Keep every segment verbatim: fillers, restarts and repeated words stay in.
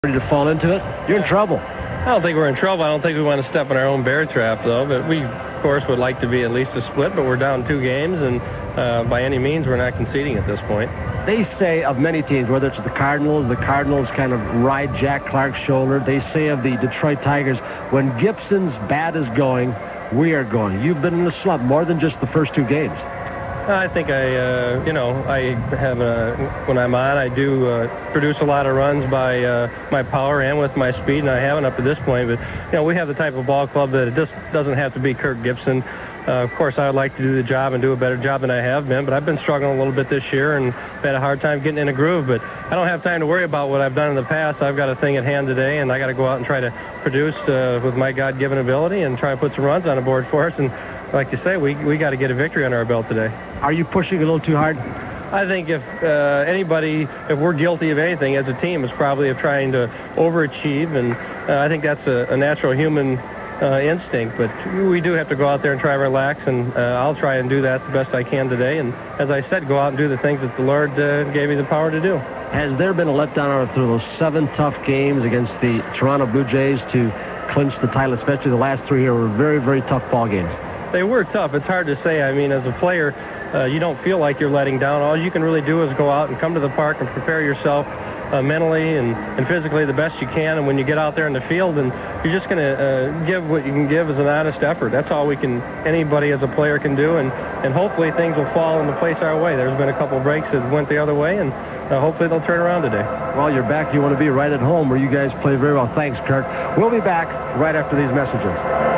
ready to fall into it, you're in trouble. I don't think we're in trouble. I don't think we want to step in our own bear trap, though. But we, of course, would like to be at least a split, but we're down two games, and uh, by any means, we're not conceding at this point. They say of many teams, whether it's the Cardinals, the Cardinals kind of ride Jack Clark's shoulder. They say of the Detroit Tigers, when Gibson's bat is going, we are going. You've been in the slump more than just the first two games. I think I, uh, you know, I have a, when I'm on, I do uh, produce a lot of runs by uh, my power and with my speed, and I haven't up to this point. But, you know, we have the type of ball club that it just doesn't have to be Kirk Gibson. Uh, of course, I would like to do the job and do a better job than I have been, but I've been struggling a little bit this year and had a hard time getting in a groove. But I don't have time to worry about what I've done in the past. I've got a thing at hand today, and I got to go out and try to produce uh, with my God-given ability and try to put some runs on the board for us. And like you say, we, we got to get a victory under our belt today. Are you pushing a little too hard? I think if uh, anybody, if we're guilty of anything as a team, it's probably of trying to overachieve, and uh, I think that's a, a natural human uh, instinct. But we do have to go out there and try to relax, and uh, I'll try and do that the best I can today. And as I said, go out and do the things that the Lord uh, gave me the power to do. Has there been a letdown through those seven tough games against the Toronto Blue Jays to clinch the title, especially the last three here were very, very tough ball games? They were tough. It's hard to say. I mean, as a player, uh, you don't feel like you're letting down. All you can really do is go out and come to the park and prepare yourself uh, mentally and, and physically the best you can. And when you get out there in the field, and you're just going to uh, give what you can give as an honest effort. That's all we can, anybody as a player can do. And, and hopefully things will fall into place our way. There's been a couple of breaks that went the other way, and uh, hopefully they'll turn around today. Well, you're back. You want to be right at home where you guys play very well. Thanks, Kirk. We'll be back right after these messages.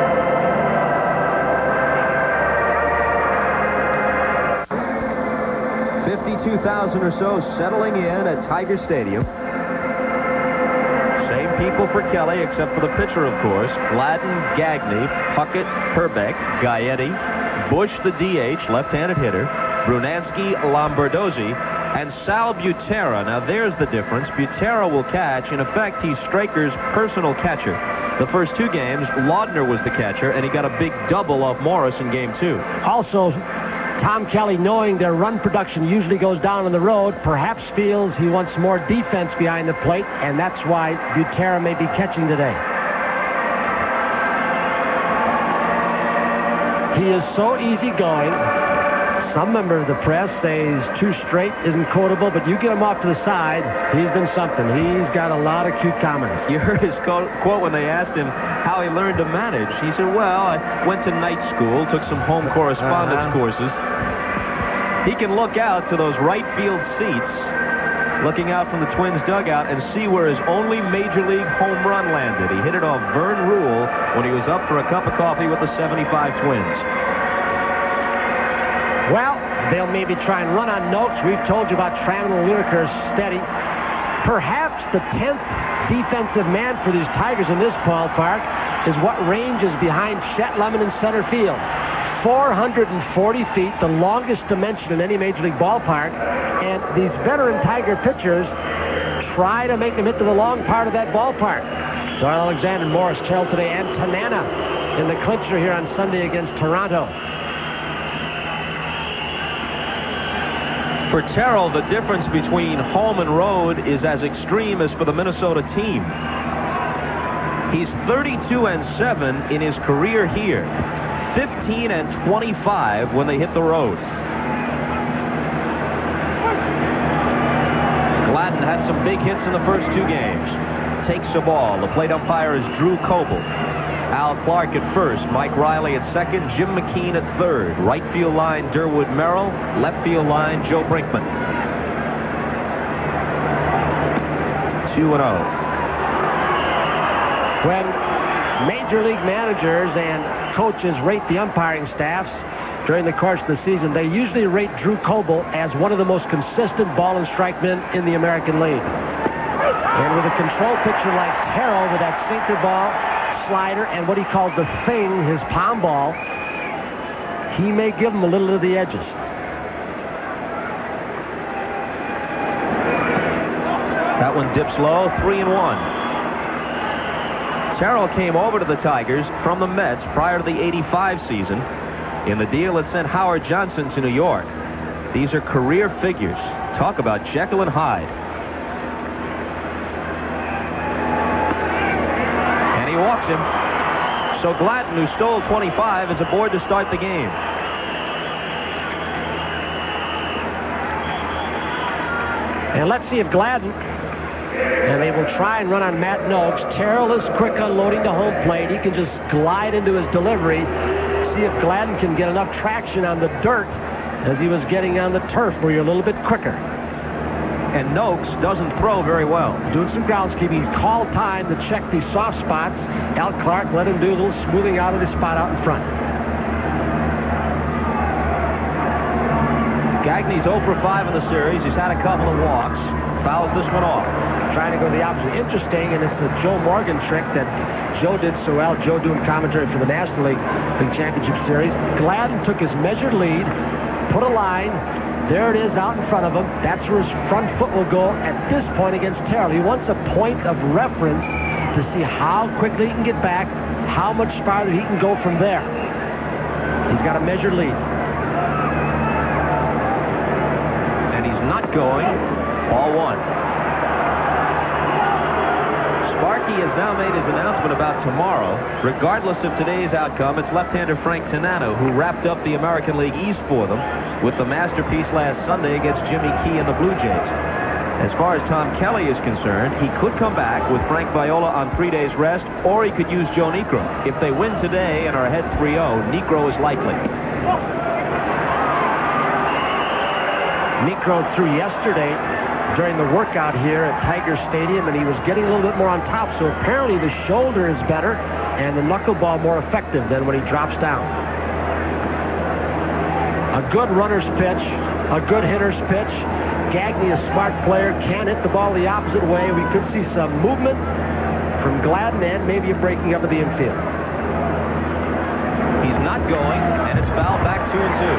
fifty-two thousand or so settling in at Tiger Stadium. Same people for Kelly, except for the pitcher, of course. Gladden, Gagne, Puckett, Herbeck, Gaetti, Bush, the D H, left-handed hitter, Brunansky, Lombardozzi, and Sal Butera. Now, there's the difference. Butera will catch. In effect, he's Straker's personal catcher. The first two games, Laudner was the catcher, and he got a big double off Morris in game two. Also, Tom Kelly, knowing their run production usually goes down on the road, perhaps feels he wants more defense behind the plate, and that's why Butera may be catching today. He is so easygoing. Some member of the press says too straight isn't quotable, but you get him off to the side, he's been something. He's got a lot of cute comments. You heard his quote when they asked him how he learned to manage. He said, well, I went to night school, took some home correspondence uh-huh. courses. He can look out to those right field seats, looking out from the Twins dugout, and see where his only major league home run landed. He hit it off Vern Rule when he was up for a cup of coffee with the seventy-five Twins. Well, they'll maybe try and run on Noakes. We've told you about Trammell and Lineker steady. Perhaps the tenth defensive man for these Tigers in this ballpark is what ranges behind Chet Lemon in center field. four hundred forty feet, the longest dimension in any major league ballpark. And these veteran Tiger pitchers try to make them hit to the long part of that ballpark. Doyle Alexander, Morris, Carroll today, and Tanana in the clincher here on Sunday against Toronto. For Terrell, the difference between home and road is as extreme as for the Minnesota team. He's thirty-two and seven in his career here. fifteen and twenty-five when they hit the road. Gladden had some big hits in the first two games. Takes the ball. The plate umpire is Drew Coble. Al Clark at first, Mike Riley at second, Jim McKean at third. Right field line, Durwood Merrill. Left field line, Joe Brinkman. two and oh. When major league managers and coaches rate the umpiring staffs during the course of the season, they usually rate Drew Coble as one of the most consistent ball and strike men in the American League. And with a control pitcher like Terrell with that sinker ball, slider, and what he calls the thing, his palm ball, he may give him a little of the edges. That one dips low, three and one. Terrell came over to the Tigers from the Mets prior to the eighty-five season in the deal that sent Howard Johnson to New York. These are career figures. Talk about Jekyll and Hyde. walks him. So Gladden, who stole twenty-five, is aboard to start the game. And let's see if Gladden, and they will try and run on Matt Noakes. Terrell is quick unloading to home plate. He can just glide into his delivery. See if Gladden can get enough traction on the dirt as he was getting on the turf where you're a little bit quicker. And Noakes doesn't throw very well. Doing some groundskeeping. He called time to check these soft spots. Al Clark let him do a little smoothing out of the spot out in front. Gagney's oh for five in the series. He's had a couple of walks. Fouls this one off. Trying to go the opposite. Interesting, and it's a Joe Morgan trick that Joe did so well. Joe doing commentary for the National League, League Championship Series. Gladden took his measured lead, put a line. There it is out in front of him. That's where his front foot will go at this point against Terrell. He wants a point of reference to see how quickly he can get back, how much farther he can go from there. He's got a measured lead. And he's not going. Ball one. Sparky has now made his announcement about tomorrow. Regardless of today's outcome, it's left-hander Frank Tanano who wrapped up the American League East for them with the masterpiece last Sunday against Jimmy Key and the Blue Jays. As far as Tom Kelly is concerned, he could come back with Frank Viola on three days rest, or he could use Joe Niekro. If they win today and are ahead three oh, Niekro is likely. Niekro threw yesterday during the workout here at Tiger Stadium, and he was getting a little bit more on top, so apparently the shoulder is better and the knuckleball more effective than when he drops down. A good runner's pitch, a good hitter's pitch. Gagney, a smart player, can hit the ball the opposite way. We could see some movement from Gladden and maybe a breaking up of the infield. He's not going, and it's foul back two and two.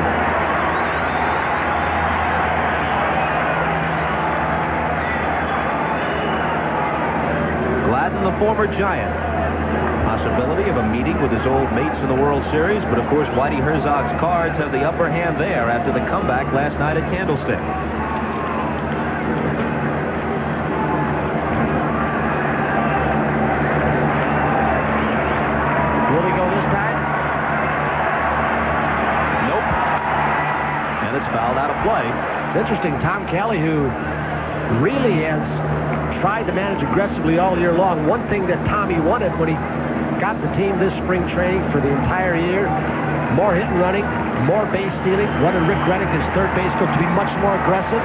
Gladden, the former Giant. Possibility of a meeting with his old mates in the World Series, but of course Whitey Herzog's Cards have the upper hand there after the comeback last night at Candlestick. Will he go this time? Nope. And it's fouled out of play. It's interesting, Tom Kelly, who really has tried to manage aggressively all year long. One thing that Tommy wanted when he got the team this spring training for the entire year, more hit and running, more base stealing. Wanted Rick Reddick, his third base coach, to be much more aggressive.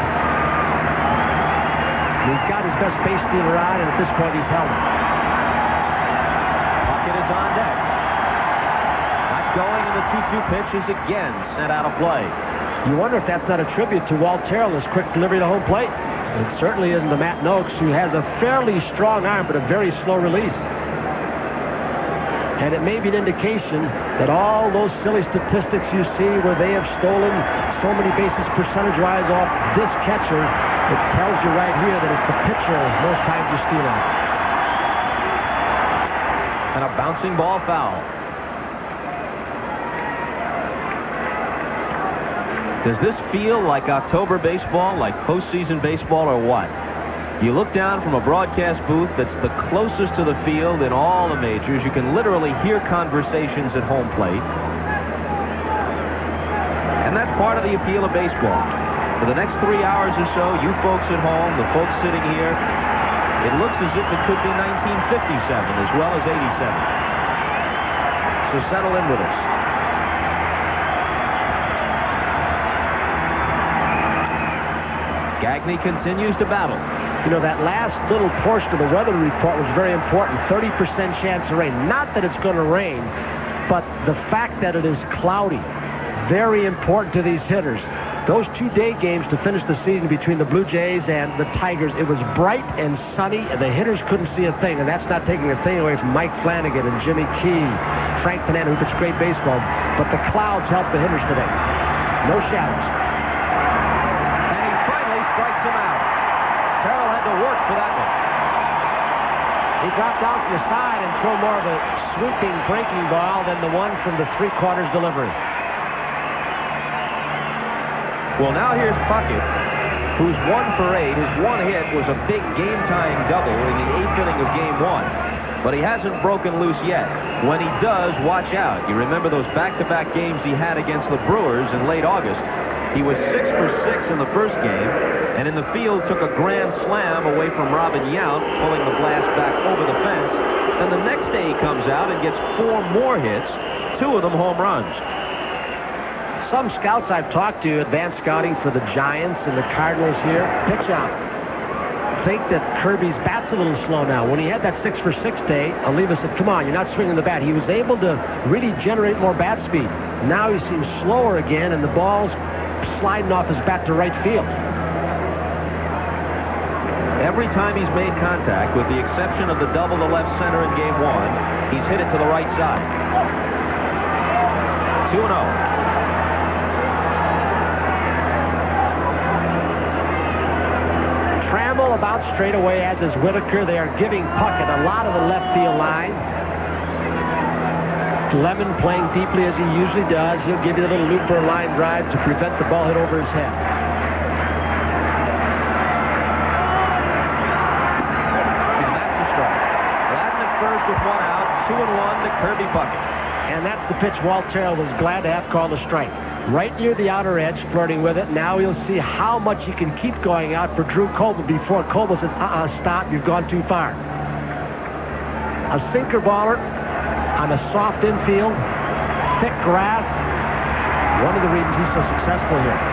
He's got his best base stealer on, and at this point he's held it. Puckett is on deck. Not going, and the two two pitch is again sent out of play. You wonder if that's not a tribute to Walt Terrell, his quick delivery to home plate. It certainly isn't to Matt Noakes, who has a fairly strong arm but a very slow release. And it may be an indication that all those silly statistics you see where they have stolen so many bases percentage-wise off this catcher, it tells you right here that it's the pitcher most times you steal on. And a bouncing ball foul. Does this feel like October baseball, like postseason baseball, or what? You look down from a broadcast booth that's the closest to the field in all the majors. You can literally hear conversations at home plate. And that's part of the appeal of baseball. For the next three hours or so, you folks at home, the folks sitting here, it looks as if it could be nineteen fifty-seven as well as eighty-seven. So settle in with us. Gagney continues to battle. You know, that last little portion of the weather report was very important. thirty percent chance of rain. Not that it's going to rain, but the fact that it is cloudy. Very important to these hitters. Those two day games to finish the season between the Blue Jays and the Tigers, it was bright and sunny, and the hitters couldn't see a thing. And that's not taking a thing away from Mike Flanagan and Jimmy Key, Frank Tanano, who pitched great baseball. But the clouds helped the hitters today. No shadows. And he finally strikes him out. Terrell had to work for that one. He dropped out to the side and threw more of a sweeping breaking ball than the one from the three-quarters delivery. Well, now here's Puckett, who's one for eight. His one hit was a big game-tying double in the eighth inning of game one. but he hasn't broken loose yet. When he does, watch out. You remember those back-to-back games he had against the Brewers in late August. He was six for six in the first game, and in the field took a grand slam away from Robin Yount, pulling the blast back over the fence. Then the next day he comes out and gets four more hits, two of them home runs. Some scouts I've talked to, advanced scouting for the Giants and the Cardinals here, pitch out, think that Kirby's bat's a little slow now. When he had that six for six day, Oliva said, come on, you're not swinging the bat. He was able to really generate more bat speed. Now he seems slower again, and the ball's sliding off his bat to right field. Every time he's made contact, with the exception of the double to left center in game one, he's hit it to the right side. two and oh. Trammell about straight away, as is Whitaker. They are giving Puckett a lot of the left field line. Lemon playing deeply as he usually does. He'll give you the little looper line drive to prevent the ball hit over his head. And that's a strike. Gladden at first with one out. Two and one to Kirby Puckett. And that's the pitch Walt Terrell was glad to have called a strike. Right near the outer edge, flirting with it. Now we'll see how much he can keep going out for Drew Coble before Coble says, uh-uh, stop, you've gone too far. A sinker baller on a soft infield, thick grass. One of the reasons he's so successful here.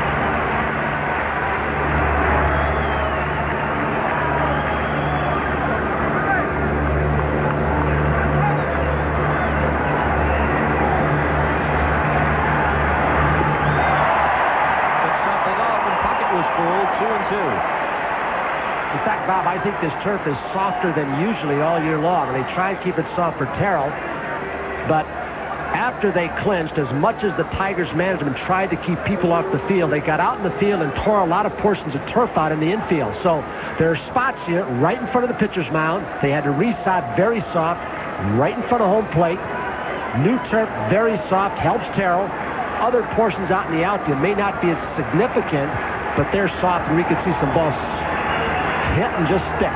Bob, I think this turf is softer than usually all year long, and they try and keep it soft for Terrell. But after they clinched, as much as the Tigers management tried to keep people off the field, they got out in the field and tore a lot of portions of turf out in the infield. So there are spots here right in front of the pitcher's mound. They had to resod very soft, right in front of home plate. New turf, very soft, helps Terrell. Other portions out in the outfield may not be as significant, but they're soft, and we could see some balls hit and just stick.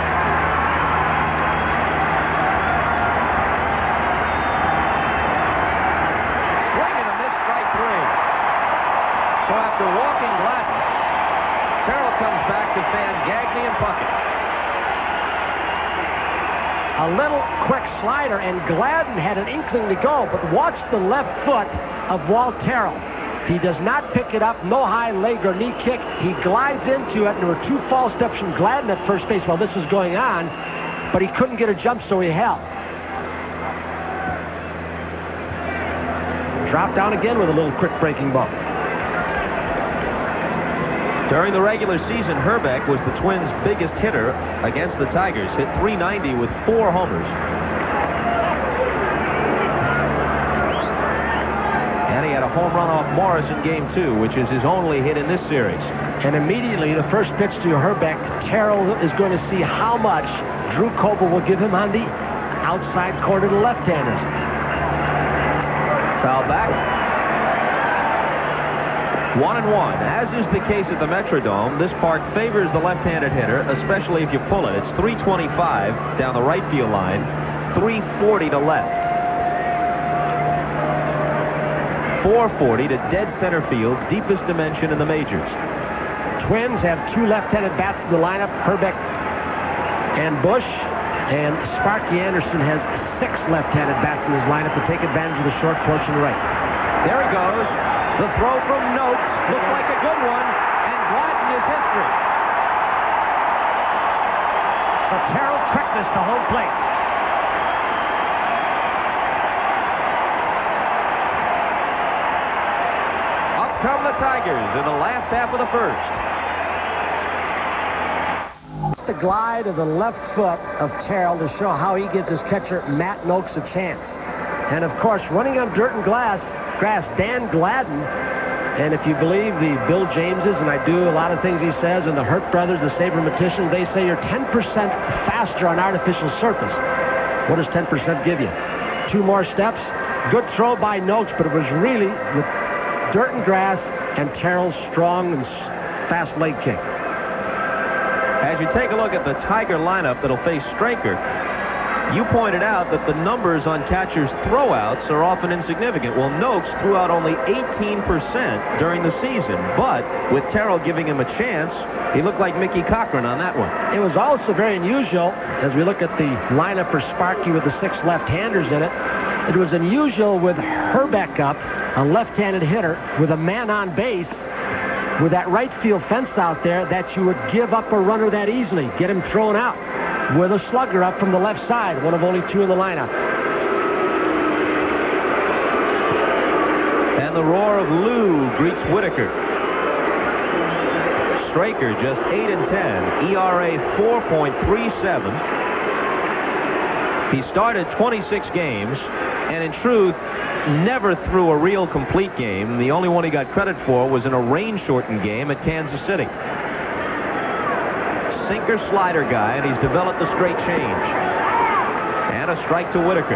Swing and a miss, strike three. So after walking Gladden, Terrell comes back to fan Gagne and Puckett. A little quick slider, and Gladden had an inkling to go, but watch the left foot of Walt Terrell. He does not pick it up, no high leg or knee kick. He glides into it, and there were two false steps from Gladden at first base while this was going on, but he couldn't get a jump, so he held. Dropped down again with a little quick breaking ball. During the regular season, Hrbek was the Twins' biggest hitter against the Tigers. Hit three ninety with four homers. And he had a home run off Morris in game two, which is his only hit in this series. And immediately, the first pitch to Hrbek, Terrell is going to see how much Drew Coble will give him on the outside corner to the left-handers. Foul back. One and one. As is the case at the Metrodome, this park favors the left-handed hitter, especially if you pull it. It's three twenty-five down the right field line, three forty to left. four forty to dead center field, deepest dimension in the majors. Twins have two left-handed bats in the lineup, Hrbek and Bush, and Sparky Anderson has six left-handed bats in his lineup to take advantage of the short porch and right. There he goes. The throw from Noakes looks like a good one, and Gladden is history. But Terrell quickness to home plate. Come the Tigers in the last half of the first. The glide of the left foot of Terrell to show how he gives his catcher Matt Noakes a chance. And of course, running on dirt and glass, grass, Dan Gladden. And if you believe the Bill Jameses, and I do a lot of things he says, and the Hurt brothers, the sabermeticians, they say you're ten percent faster on artificial surface. What does ten percent give you? Two more steps. Good throw by Noakes, but it was really with dirt and grass, and Terrell's strong and fast leg kick. As you take a look at the Tiger lineup that'll face Straker, You pointed out that the numbers on catchers' throwouts are often insignificant. Well, Noakes threw out only eighteen percent during the season, but with Terrell giving him a chance, he looked like Mickey Cochran on that one. It was also very unusual, as we look at the lineup for Sparky with the six left-handers in it. It was unusual with Hrbek up, a left-handed hitter, with a man on base, with that right field fence out there, that you would give up a runner that easily, get him thrown out, with a slugger up from the left side, one of only two in the lineup. And the roar of Lou greets Whitaker. Straker just eight and ten, E R A four point three seven. He started twenty-six games, and in truth, never threw a real complete game. The only one he got credit for was in a rain-shortened game at Kansas City. Sinker slider guy, and he's developed a straight change. And a strike to Whitaker.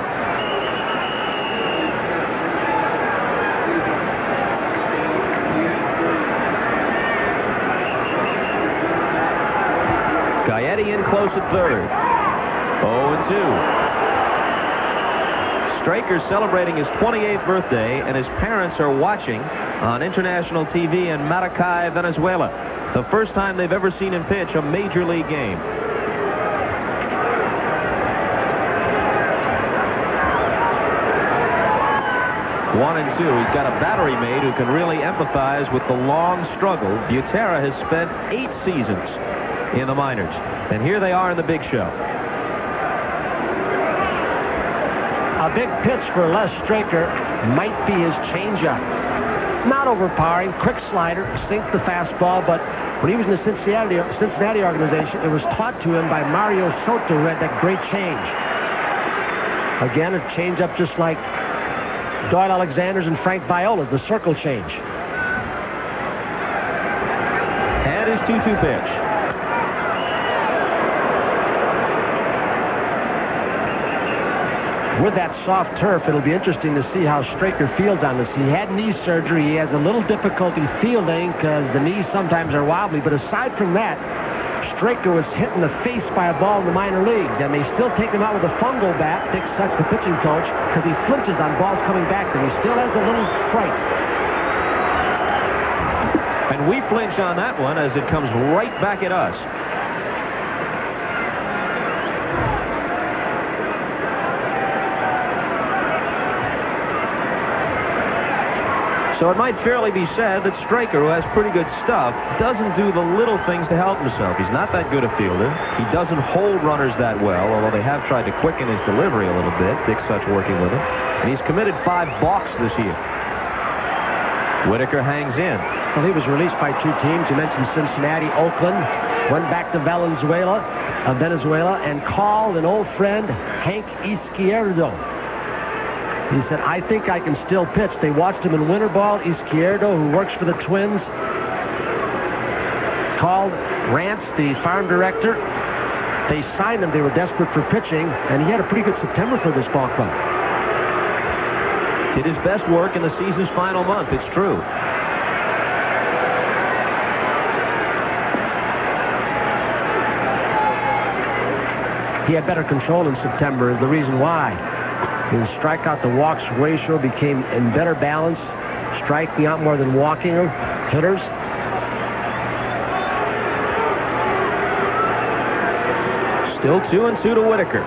Gaetti in close at third. oh and two. Straker celebrating his twenty-eighth birthday, and his parents are watching on international T V in Maracay, Venezuela. The first time they've ever seen him pitch a major league game. One and two. He's got a battery mate who can really empathize with the long struggle. Butera has spent eight seasons in the minors, and here they are in the big show. A big pitch for Les Straker might be his changeup. Not overpowering, quick slider, sinks the fastball, but when he was in the Cincinnati, Cincinnati organization, it was taught to him by Mario Soto, who had that great change. Again, a changeup just like Doyle Alexander's and Frank Viola's, the circle change. And his two two pitch. With that soft turf, it'll be interesting to see how Straker feels on this. He had knee surgery. He has a little difficulty fielding because the knees sometimes are wobbly. But aside from that, Straker was hit in the face by a ball in the minor leagues, and they still take him out with a fungal bat, Dick Such, the pitching coach, because he flinches on balls coming back, and he still has a little fright. And we flinch on that one as it comes right back at us. So it might fairly be said that Straker, who has pretty good stuff, doesn't do the little things to help himself. He's not that good a fielder. He doesn't hold runners that well, although they have tried to quicken his delivery a little bit. Dick Such working with him. And he's committed five balks this year. Whitaker hangs in. Well, he was released by two teams. You mentioned Cincinnati, Oakland. Went back to Valenzuela, uh, Venezuela, and called an old friend, Hank Izquierdo. He said, I think I can still pitch. They watched him in winter ball. Izquierdo, who works for the Twins, called Rance, the farm director. They signed him. They were desperate for pitching, and he had a pretty good September for this ball club. Did his best work in the season's final month, it's true. He had better control in September is the reason why. His strikeout to walks ratio became in better balance, striking out more than walking hitters. Still two and two to Whitaker.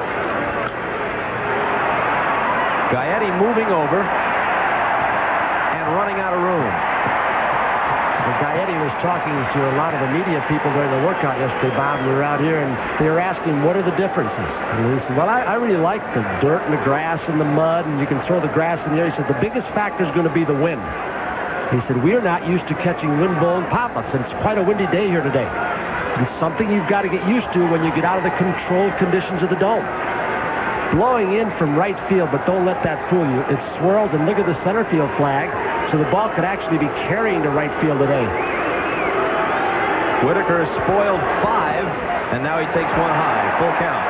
Gaetti moving over and running out of room. Gaetti was talking to a lot of the media people during the workout yesterday, Bob. We were out here, and they were asking, what are the differences? And he said, well, I, I really like the dirt and the grass and the mud, and you can throw the grass in there. He said, the biggest factor is going to be the wind. He said, we are not used to catching wind-blown pop-ups, and it's quite a windy day here today. It's something you've got to get used to when you get out of the controlled conditions of the dome. Blowing in from right field, but don't let that fool you. It swirls, and look at the center field flag. So the ball could actually be carrying to right field today. Whitaker has spoiled five, and now he takes one high. Full count.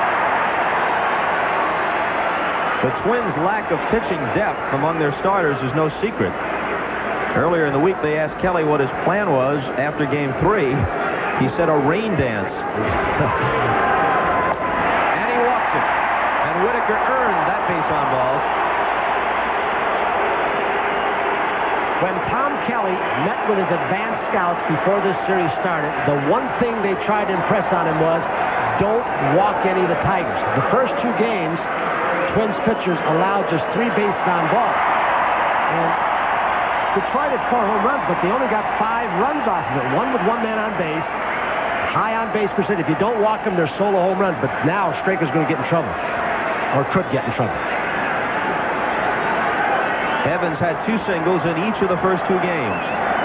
The Twins' lack of pitching depth among their starters is no secret. Earlier in the week, they asked Kelly what his plan was after game three. He said a rain dance. And he walks it. And Whitaker Whitaker earned that base on balls. When Tom Kelly met with his advanced scouts before this series started, the one thing they tried to impress on him was, don't walk any of the Tigers. The first two games, Twins pitchers allowed just three bases on balls. And Detroit had four home runs, but they only got five runs off of it. One with one man on base, high on base percentage. If you don't walk them, they're solo home runs. But now Straker's going to get in trouble, or could get in trouble. Evans had two singles in each of the first two games.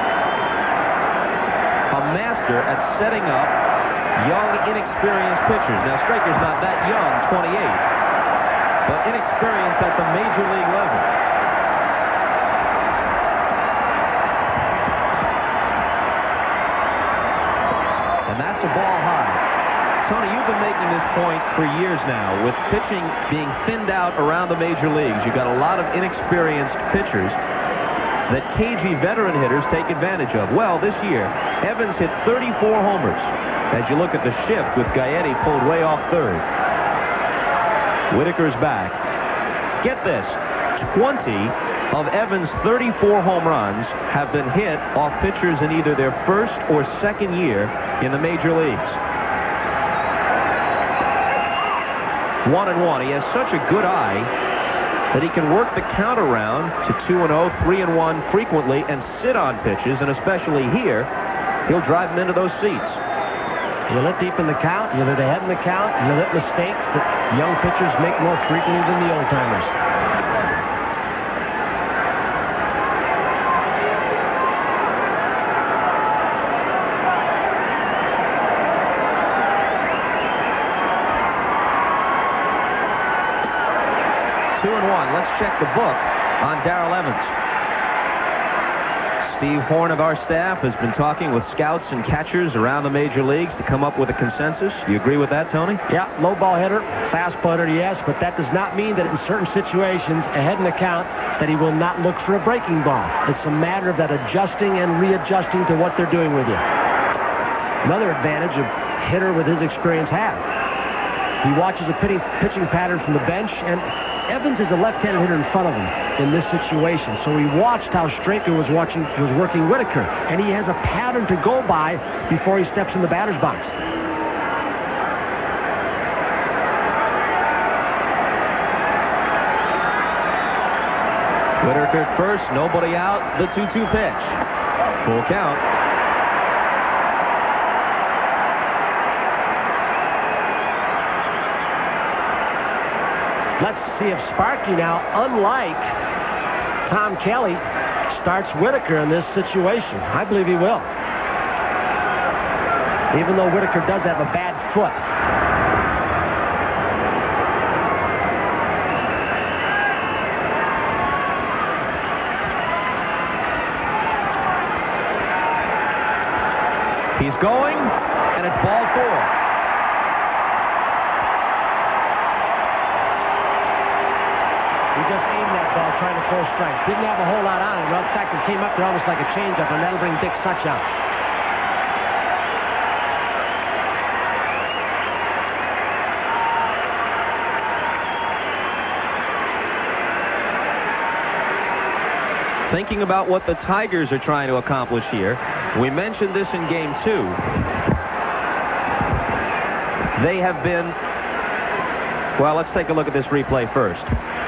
A master at setting up young, inexperienced pitchers. Now, Straker's not that young, twenty-eight, but inexperienced at the major league level. And that's a ball high. Tony, you've been making this point for years now. With pitching being thinned out around the major leagues, you've got a lot of inexperienced pitchers that cagey veteran hitters take advantage of. Well, this year, Evans hit thirty-four homers. As you look at the shift with Gaetti pulled way off third. Whitaker's back. Get this, twenty of Evans' thirty-four home runs have been hit off pitchers in either their first or second year in the major leagues. One and one. He has such a good eye that he can work the count around to two and oh, three and one frequently and sit on pitches, and especially here, he'll drive them into those seats. You let deep in the count, you let ahead in the count, you let mistakes that young pitchers make more frequently than the old-timers. Two and one. Let's check the book on Darrell Evans. Steve Horn of our staff has been talking with scouts and catchers around the major leagues to come up with a consensus. You agree with that, Tony? Yeah, low ball hitter, fast hitter, yes, but that does not mean that in certain situations, ahead in the count, that he will not look for a breaking ball. It's a matter of that adjusting and readjusting to what they're doing with you. Another advantage a hitter with his experience has. He watches a pitching, pitching pattern from the bench, and Evans is a left-handed hitter in front of him in this situation. So he watched how Straker was watching, was working Whitaker, and he has a pattern to go by before he steps in the batter's box. Whitaker first, nobody out, the two two pitch. Full count. Let's see if Sparky now, unlike Tom Kelly, starts Whitaker in this situation. I believe he will. Even though Whitaker does have a bad foot. He's going, and it's ball four. He just aimed that ball trying to throw strike. Didn't have a whole lot on it. Well, in fact, it came up there almost like a changeup, and that'll bring Dick Such out. Thinking about what the Tigers are trying to accomplish here, we mentioned this in game two. They have been, well, let's take a look at this replay first.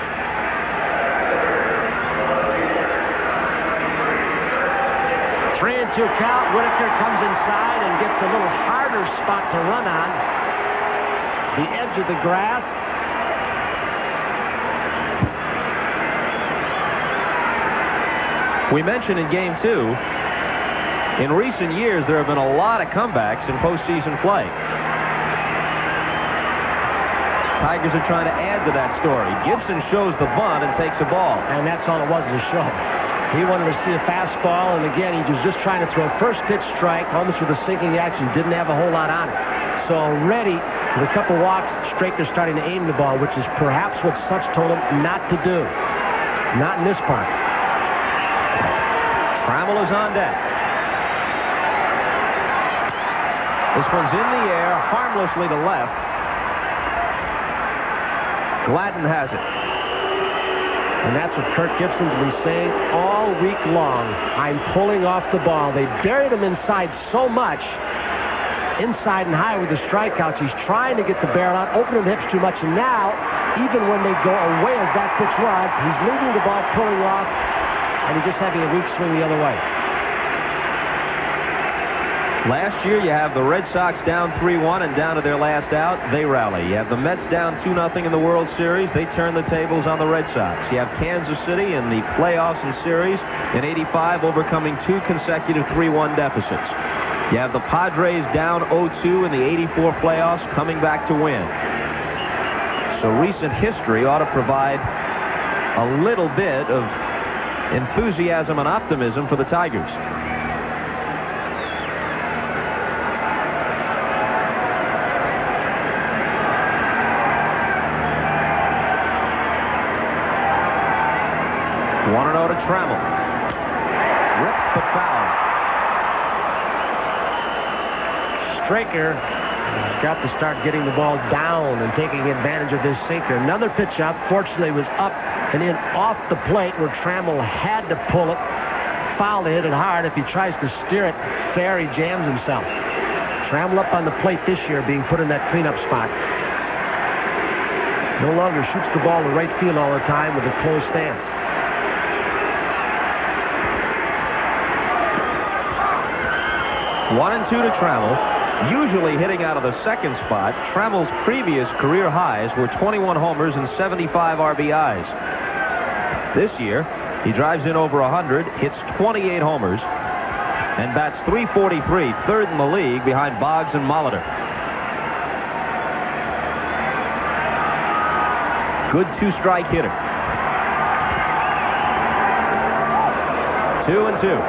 Three and two count. Whitaker comes inside and gets a little harder spot to run on. The edge of the grass. We mentioned in game two, in recent years, there have been a lot of comebacks in postseason play. Tigers are trying to add to that story. Gibson shows the bunt and takes a ball. And that's all it was, a show. He wanted to see a fastball, and again, he was just trying to throw first pitch strike, almost with a sinking action. Didn't have a whole lot on it. So already, with a couple walks, Straker's starting to aim the ball, which is perhaps what Such told him not to do. Not in this part. Trammell is on deck. This one's in the air, harmlessly to left. Gladden has it. And that's what Kirk Gibson's been saying all week long. I'm pulling off the ball. They buried him inside so much, inside and high with the strikeouts. He's trying to get the barrel out, opening the hips too much. And now, even when they go away as that pitch was, he's leaving the ball pulling off, and he's just having a weak swing the other way. Last year, you have the Red Sox down three one and down to their last out. They rally. You have the Mets down two nothing in the World Series. They turn the tables on the Red Sox. You have Kansas City in the playoffs and series in eighty-five, overcoming two consecutive three one deficits. You have the Padres down oh two in the eighty-four playoffs, coming back to win. So recent history ought to provide a little bit of enthusiasm and optimism for the Tigers. one and oh to Trammell. Ripped but foul. Straker has got to start getting the ball down and taking advantage of this sinker. Another pitch up. Fortunately, was up and in off the plate where Trammell had to pull it. Foul to hit it hard. If he tries to steer it fair, he jams himself. Trammell up on the plate this year, being put in that cleanup spot. No longer shoots the ball to right field all the time with a closed stance. One and two to Trammell. Usually hitting out of the second spot. Trammell's previous career highs were twenty-one homers and seventy-five R B Is. This year, he drives in over one hundred, hits twenty-eight homers, and bats three forty-three, third in the league behind Boggs and Molitor. Good two-strike hitter. Two and two.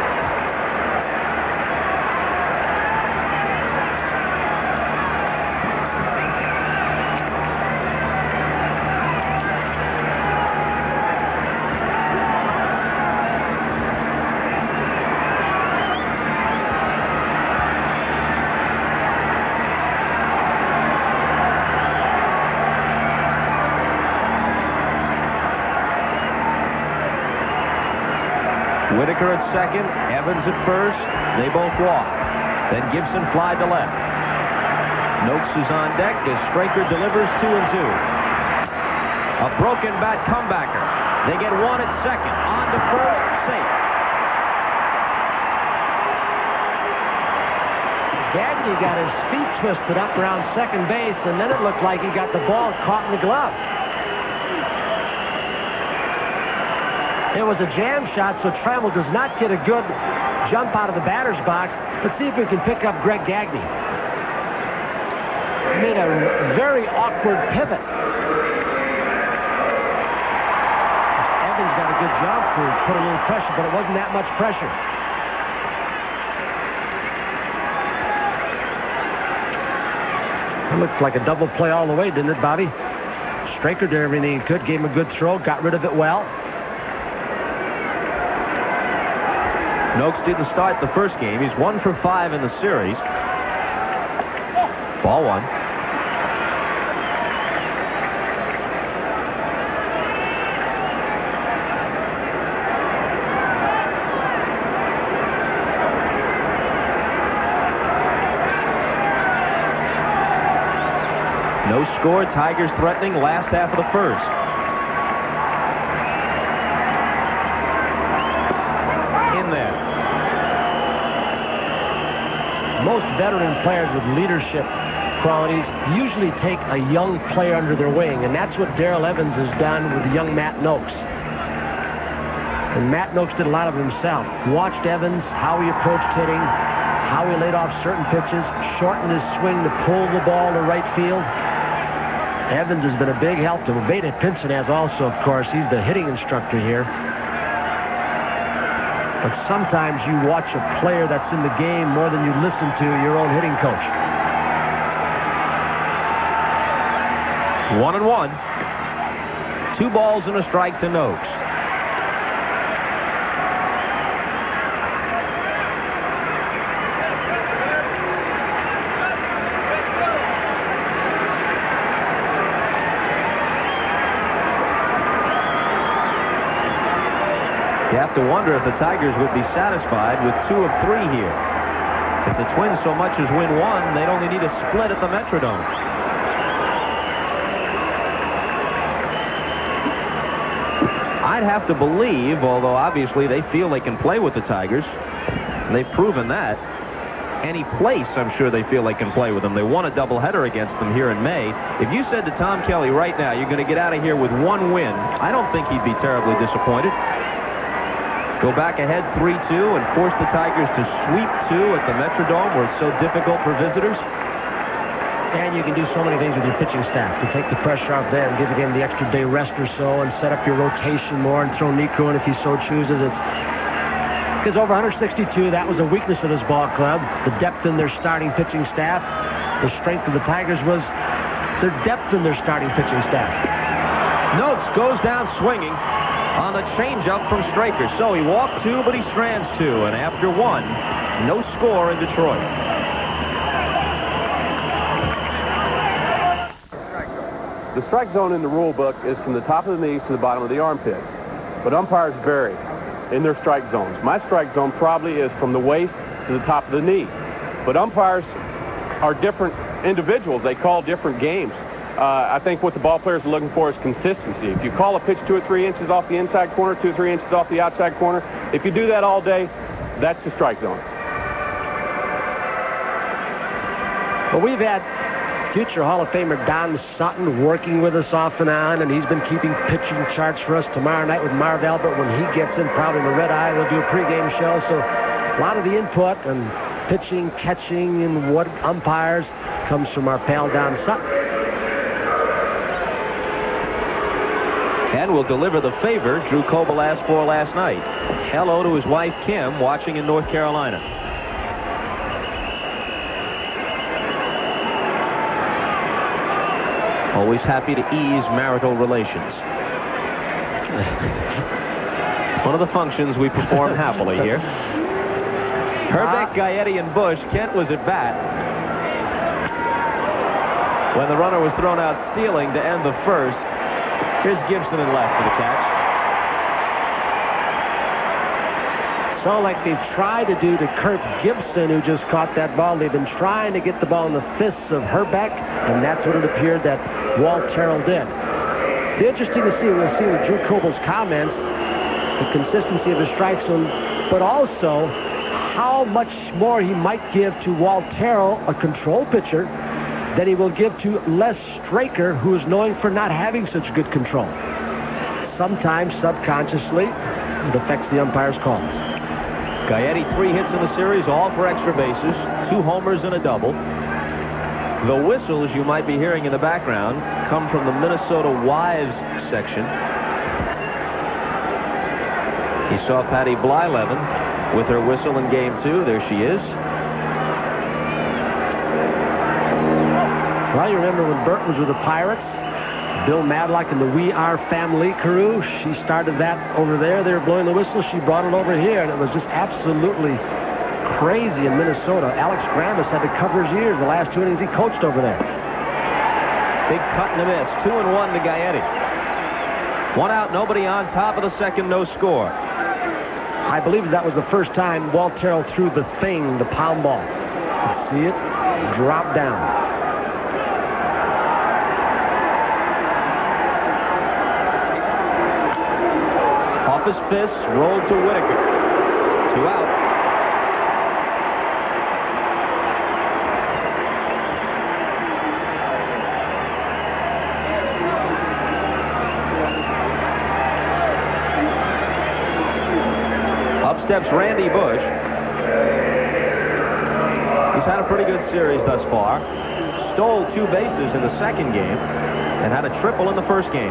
Whitaker at second, Evans at first. They both walk. Then Gibson flied to left. Noakes is on deck as Straker delivers two and two. A broken bat comebacker. They get one at second. On to first, safe. Gagne got his feet twisted up around second base, and then it looked like he got the ball caught in the glove. It was a jam shot, so Trammell does not get a good jump out of the batter's box. Let's see if we can pick up Greg Gagne. He made a very awkward pivot. Evans got a good jump to put a little pressure, but it wasn't that much pressure. It looked like a double play all the way, didn't it, Bobby? Straker did everything he could, gave him a good throw, got rid of it well. Noakes didn't start the first game. He's one for five in the series. Ball one. No score. Tigers threatening last half of the first. Most veteran players with leadership qualities usually take a young player under their wing, and that's what Darrell Evans has done with the young Matt Noakes. And Matt Noakes did a lot of it himself. Watched Evans, how he approached hitting, how he laid off certain pitches, shortened his swing to pull the ball to right field. Evans has been a big help to him. Veda Pinson has also, of course. He's the hitting instructor here. But sometimes you watch a player that's in the game more than you listen to your own hitting coach. One and one. Two balls and a strike to Noakes. You have to wonder if the Tigers would be satisfied with two of three here. If the Twins so much as win one, they'd only need a split at the Metrodome. I'd have to believe, although obviously they feel they can play with the Tigers, and they've proven that. Any place, I'm sure they feel they can play with them. They won a doubleheader against them here in May. If you said to Tom Kelly right now, you're going to get out of here with one win, I don't think he'd be terribly disappointed. Go back ahead three two and force the Tigers to sweep two at the Metrodome, where it's so difficult for visitors. And you can do so many things with your pitching staff to take the pressure off them, give the game the extra day rest or so, and set up your rotation more and throw Niekro in if he so chooses. It's because over one sixty-two, that was a weakness of this ball club. The depth in their starting pitching staff. The strength of the Tigers was their depth in their starting pitching staff. Notes goes down swinging on the changeup from Straker. So he walked two, but he strands two. And after one, no score in Detroit. The strike zone in the rule book is from the top of the knees to the bottom of the armpit. But umpires vary in their strike zones. My strike zone probably is from the waist to the top of the knee. But umpires are different individuals. They call different games. Uh, I think what the ball players are looking for is consistency. If you call a pitch two or three inches off the inside corner, two or three inches off the outside corner, if you do that all day, that's the strike zone. Well, we've had future Hall of Famer Don Sutton working with us off and on, and he's been keeping pitching charts for us tomorrow night with Marv Albert. When he gets in, probably in the Red Eye, we'll do a pregame show. So a lot of the input and pitching, catching, and what umpires comes from our pal Don Sutton. And will deliver the favor Drew Coble asked for last night. Hello to his wife Kim, watching in North Carolina. Always happy to ease marital relations. One of the functions we perform happily here. Herbeck, Gaetti, and Bush. Kent was at bat when the runner was thrown out stealing to end the first. Here's Gibson in left for the catch. So like they've tried to do to Kirk Gibson, who just caught that ball. They've been trying to get the ball in the fists of Herbeck, and that's what it appeared that Walt Terrell did. It'll be interesting to see. We'll see with Drew Coble's comments, the consistency of his strike zone, but also how much more he might give to Walt Terrell, a control pitcher, than he will give to Les Straker, who is known for not having such good control. Sometimes subconsciously, it affects the umpire's calls. Gaetti, three hits in the series, all for extra bases, two homers and a double. The whistles you might be hearing in the background come from the Minnesota Wives section. You saw Patty Blyleven with her whistle in game two. There she is. Well, you remember when Burt was with the Pirates, Bill Madlock and the We Are Family crew, she started that over there. They were blowing the whistle. She brought it over here, and it was just absolutely crazy in Minnesota. Alex Grammas had to cover his ears the last two innings he coached over there. Big cut and a miss. Two and one to Gaetti. One out, nobody on. Top of the second, no score. I believe that was the first time Walt Terrell threw the thing, the pound ball. Let's see it drop down. Off his fist, rolled to Whitaker. Two out. Up steps Randy Bush. He's had a pretty good series thus far. Stole two bases in the second game and had a triple in the first game.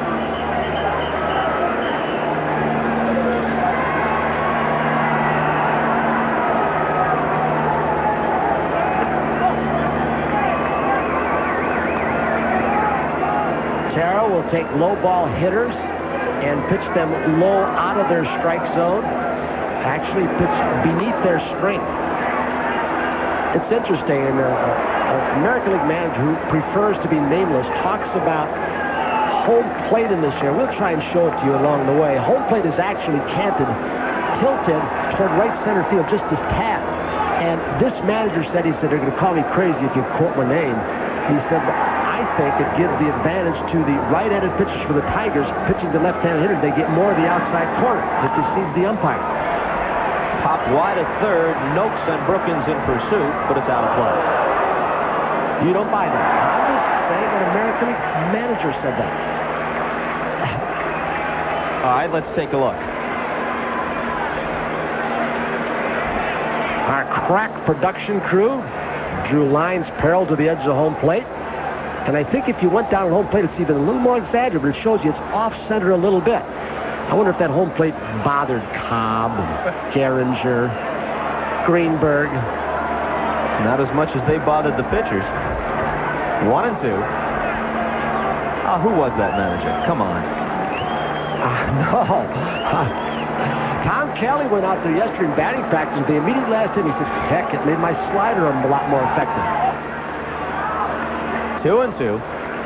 Terrell will take low ball hitters and pitch them low out of their strike zone. Actually pitch beneath their strength. It's interesting. An uh, uh, American League manager who prefers to be nameless talks about home plate in this area. We'll try and show it to you along the way. Home plate is actually canted, tilted toward right center field, just this tad. And this manager said, he said, they're going to call me crazy if you quote my name. He said, I think it gives the advantage to the right-handed pitchers for the Tigers pitching to left-handed hitters. They get more of the outside corner. It deceives the umpire. Popped wide at third. Noakes and Brookins in pursuit, but it's out of play. You don't buy that. I'm just saying an American manager said that. All right, let's take a look. Our crack production crew drew lines parallel to the edge of the home plate. And I think if you went down at home plate, it's even a little more exaggerated, but it shows you it's off-center a little bit. I wonder if that home plate bothered Cobb, Gehringer, Greenberg. Not as much as they bothered the pitchers. One and two. Oh, who was that manager? Come on. Uh, no. Uh, Tom Kelly went out there yesterday in batting practice. They immediately asked him, he said, heck, it made my slider a lot more effective. Two and two.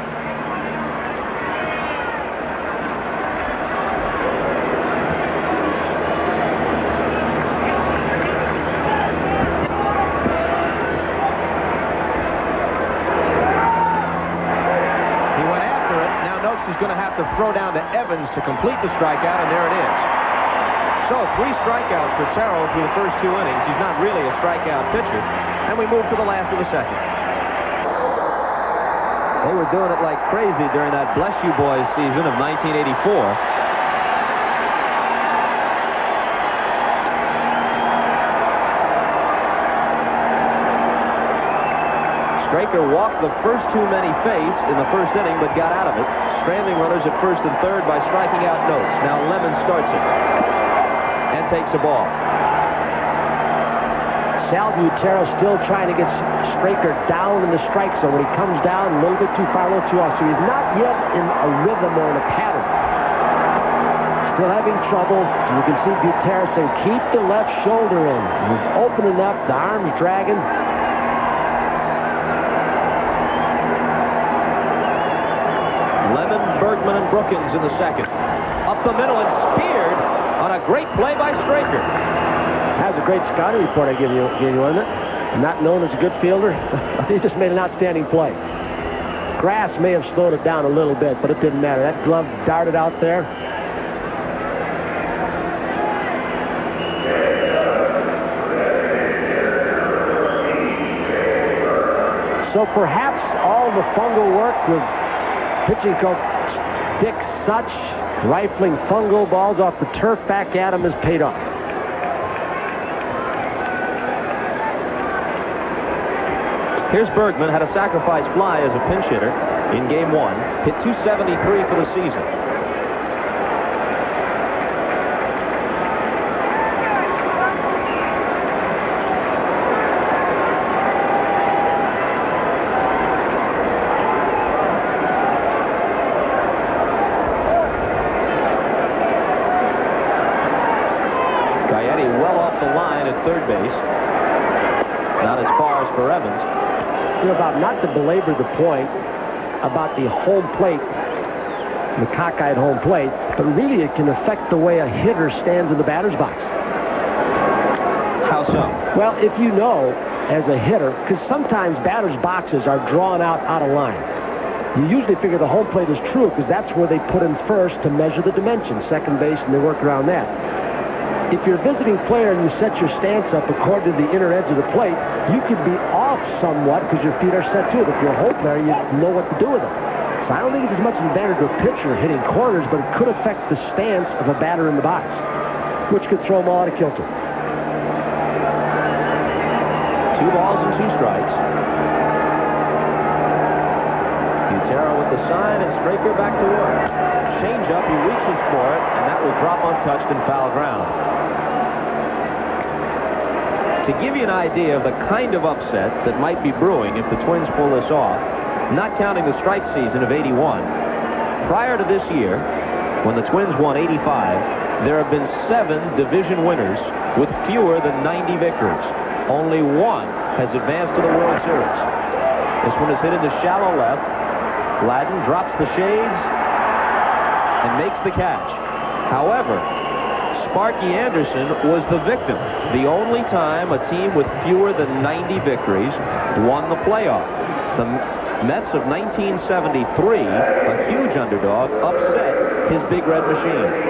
He went after it. Now Noakes is going to have to throw down to Evans to complete the strikeout, and there it is. So three strikeouts for Terrell through the first two innings. He's not really a strikeout pitcher. And we move to the last of the second. They were doing it like crazy during that Bless You Boys season of nineteen eighty-four. Straker walked the first too many face in the first inning, but got out of it. Stranding runners at first and third by striking out Noakes. Now Lemon starts it and takes a ball. Sal Butero still trying to get Straker down in the strike zone. When he comes down a little bit too far, a little too off. So he's not yet in a rhythm or in a pattern. Still having trouble. You can see Butero saying, keep the left shoulder in. He's opening up, the arms dragging. Lemon, Bergman, and Brookins in the second. Up the middle and speared on a great play by Straker. That was a great scouting report I gave you, gave you, wasn't it? Not known as a good fielder. He just made an outstanding play. Grass may have slowed it down a little bit, but it didn't matter. That glove darted out there. So perhaps all the fungal work with pitching coach Dick Such, rifling fungal balls off the turf back at him, has paid off. Here's Bergman, had a sacrifice fly as a pinch hitter in game one. Hit two seventy-three for the season. Gaetti well off the line at third base. Not as far as for Evans. You know, about not to belabor the point about the home plate, the cockeyed home plate, but really it can affect the way a hitter stands in the batter's box. How so? Well, if you know, as a hitter, because sometimes batters' boxes are drawn out out of line. You usually figure the home plate is true because that's where they put him first to measure the dimensions, second base, and they work around that. If you're a visiting player and you set your stance up according to the inner edge of the plate, you could be off somewhat because your feet are set to it. If you're a home player, you know what to do with them. So I don't think it's as much an advantage to a pitcher hitting corners, but it could affect the stance of a batter in the box, which could throw him all out of kilter. Two balls and two strikes. Butero with the sign and Straker back to work. Change up, he reaches for it, and that will drop untouched in foul ground. To give you an idea of the kind of upset that might be brewing if the Twins pull this off, not counting the strike season of eighty-one, prior to this year, when the Twins won eighty-five, there have been seven division winners with fewer than ninety victories. Only one has advanced to the World Series. This one is hit into shallow left. Gladden drops the shades and makes the catch. However, Sparky Anderson was the victim. The only time a team with fewer than ninety victories won the playoff. The Mets of nineteen seventy-three, a huge underdog, upset his Big Red Machine.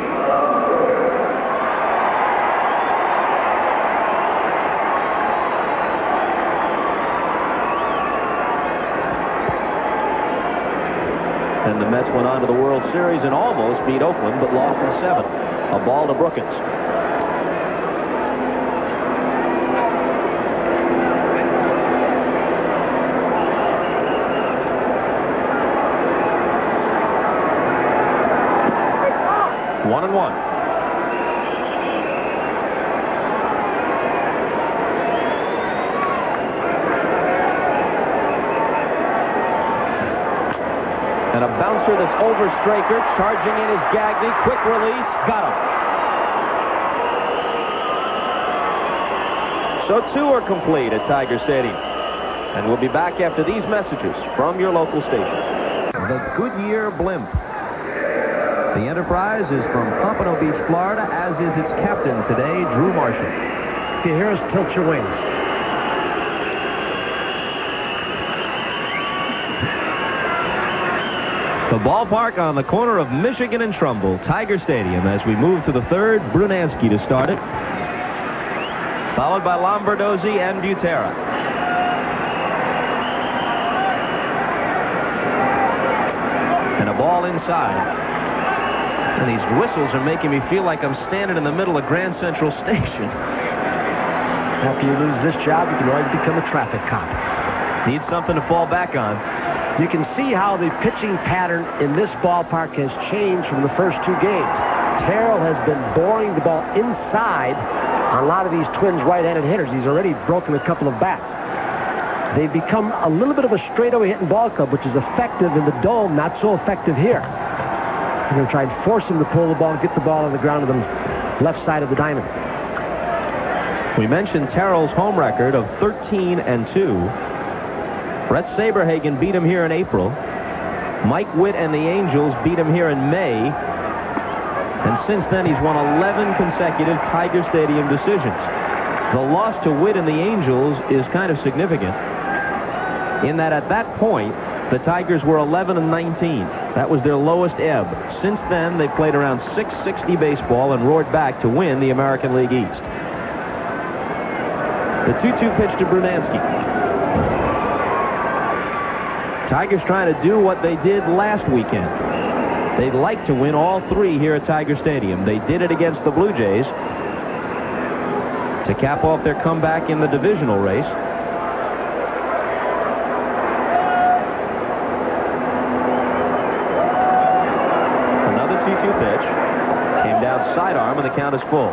And the Mets went on to the World Series and almost beat Oakland, but lost in seven. A ball to Brookins. One and one. And a bouncer that's over Straker. Charging in is Gagne. Quick release. Got him. So two are complete at Tiger Stadium. And we'll be back after these messages from your local station. The Goodyear blimp. The Enterprise is from Pompano Beach, Florida, as is its captain today, Drew Marshall. Okay, here is Tilt Your Wings. The ballpark on the corner of Michigan and Trumbull, Tiger Stadium, as we move to the third. Brunansky to start it, followed by Lombardozzi and Butera. And a ball inside. And these whistles are making me feel like I'm standing in the middle of Grand Central Station. After you lose this job, you can always become a traffic cop. Need something to fall back on. You can see how the pitching pattern in this ballpark has changed from the first two games. Terrell has been boring the ball inside on a lot of these Twins right-handed hitters. He's already broken a couple of bats. They've become a little bit of a straightaway hitting ball club, which is effective in the Dome, not so effective here. We're going to try and force him to pull the ball and get the ball on the ground to the left side of the diamond. We mentioned Terrell's home record of thirteen and two. Brett Saberhagen beat him here in April. Mike Witt and the Angels beat him here in May. And since then, he's won eleven consecutive Tiger Stadium decisions. The loss to Witt and the Angels is kind of significant in that at that point, the Tigers were eleven and nineteen. That was their lowest ebb. Since then, they played around six sixty baseball and roared back to win the American League East. The two two pitch to Brunansky. Tigers trying to do what they did last weekend. They'd like to win all three here at Tiger Stadium. They did it against the Blue Jays to cap off their comeback in the divisional race. Another two two pitch. Came down sidearm and the count is full.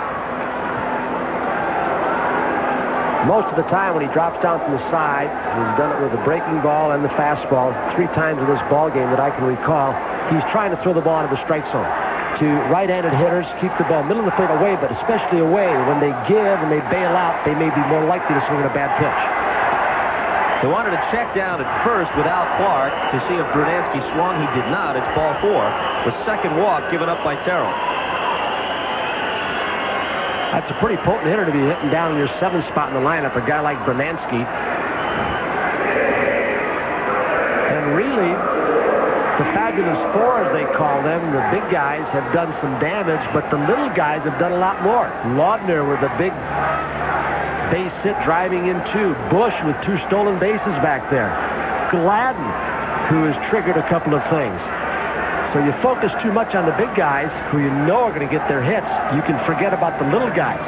Most of the time when he drops down from the side, he's done it with the breaking ball and the fastball three times in this ball game that I can recall. He's trying to throw the ball into the strike zone. To right-handed hitters, keep the ball middle of the plate away, but especially away. When they give and they bail out, they may be more likely to swing at a bad pitch. They wanted to check down at first with Al Clark to see if Brunansky swung. He did not. It's ball four. The second walk given up by Terrell. That's a pretty potent hitter to be hitting down in your seventh spot in the lineup, a guy like Brunansky. And really, the fabulous four, as they call them, the big guys have done some damage, but the little guys have done a lot more. Laudner with a big base hit driving in two. Bush with two stolen bases back there. Gladden, who has triggered a couple of things. So you focus too much on the big guys who you know are going to get their hits. You can forget about the little guys.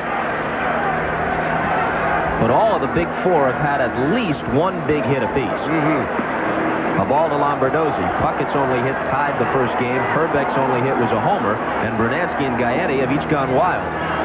But all of the big four have had at least one big hit apiece. Mm-hmm. A ball to Lombardozzi. Puckett's only hit tied the first game. Herbeck's only hit was a homer. And Brunansky and Gaetti have each gone wild.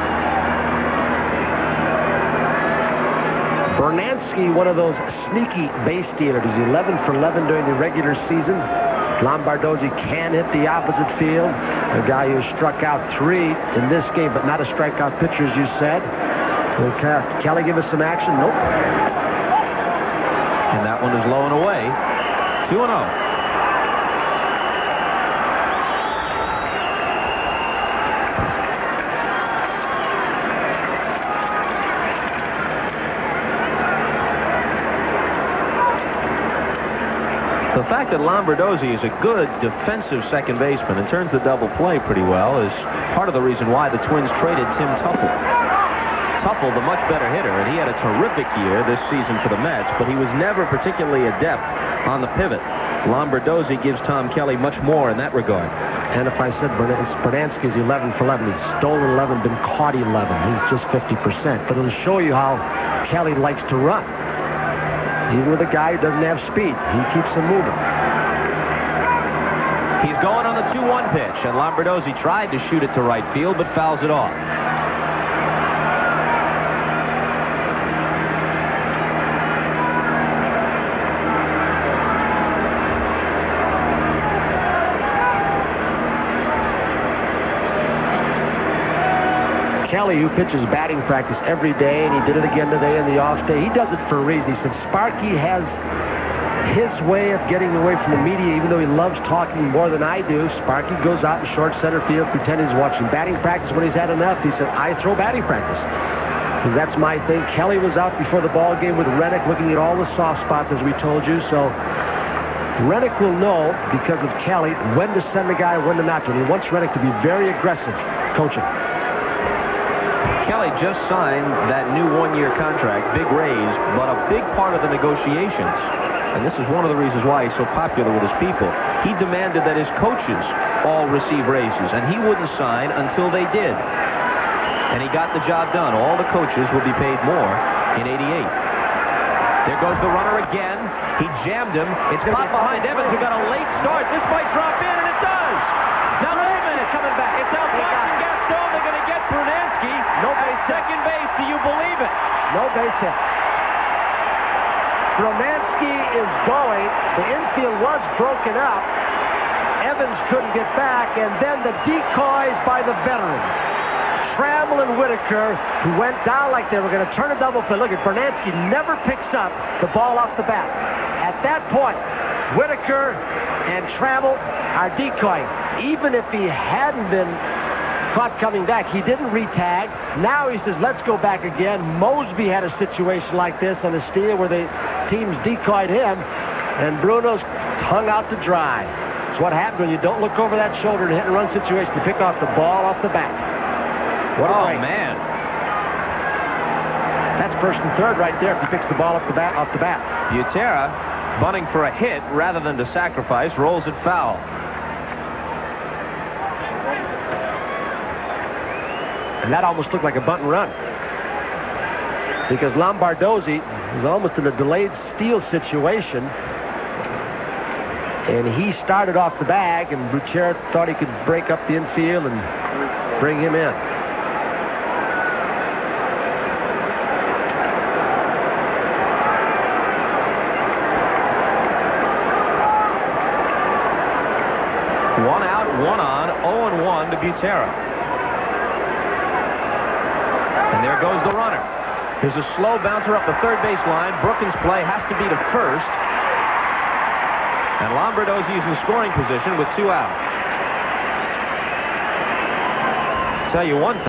Brunansky, one of those sneaky base stealers. He's eleven for eleven during the regular season. Lombardozzi can hit the opposite field. A guy who struck out three in this game, but not a strikeout pitcher, as you said. Okay. Kelly give us some action? Nope. And that one is low and away. two and oh. fact that Lombardozzi is a good defensive second baseman and turns the double play pretty well is part of the reason why the Twins traded Tim Teufel. Teufel, the much better hitter, and he had a terrific year this season for the Mets, but he was never particularly adept on the pivot. Lombardozzi gives Tom Kelly much more in that regard. And if I said Bernansky's eleven for eleven, he's stolen eleven, been caught eleven. He's just fifty percent. But it'll show you how Kelly likes to run. Even with a guy who doesn't have speed, he keeps him moving. He's going on the two one pitch, and Lombardozzi tried to shoot it to right field, but fouls it off. Kelly, who pitches batting practice every day, and he did it again today in the off day, he does it for a reason. He said Sparky has his way of getting away from the media, even though he loves talking more than I do. Sparky goes out in short center field, pretend he's watching batting practice. When he's had enough, he said, I throw batting practice. He says, that's my thing. Kelly was out before the ball game with Rennick, looking at all the soft spots, as we told you. So Rennick will know, because of Kelly, when to send the guy, when to not to. And he wants Rennick to be very aggressive coaching. Kelly just signed that new one-year contract, big raise, but a big part of the negotiations, and this is one of the reasons why he's so popular with his people, he demanded that his coaches all receive raises, and he wouldn't sign until they did. And he got the job done. All the coaches will be paid more in eighty-eight. There goes the runner again. He jammed him. It's popped behind Evans, who got a late start. This might drop in, and it does. Now, wait a minute. Coming back. It's Alphonse and Gaston. They're going to get Brunansky. No at base second base. Do you believe it? No base hit. Brunansky is going. The infield was broken up. Evans couldn't get back, and then the decoys by the veterans. Trammell and Whitaker, who went down like they were going to turn a double play. Look at Brunansky, never picks up the ball off the bat. At that point, Whitaker and Trammell are decoying. Even if he hadn't been caught coming back, he didn't re-tag. Now he says, let's go back again. Mosby had a situation like this on a steal where the teams decoyed him, and Bruno's hung out to dry. It's what happens when you don't look over that shoulder in a hit-and-run situation. You pick off the ball off the bat. What a oh, break. man. That's first and third right there if he picks the ball off the bat. Off the bat. Butera, bunting for a hit rather than to sacrifice, rolls it foul. And that almost looked like a bunt and run, because Lombardozzi was almost in a delayed steal situation, and he started off the bag, and Butera thought he could break up the infield and bring him in. One out, one on, oh and one to Butera. And there goes the runner. There's a slow bouncer up the third base line. Brookins' play has to be to first. And Lombardozzi is in scoring position with two out. Tell you one thing.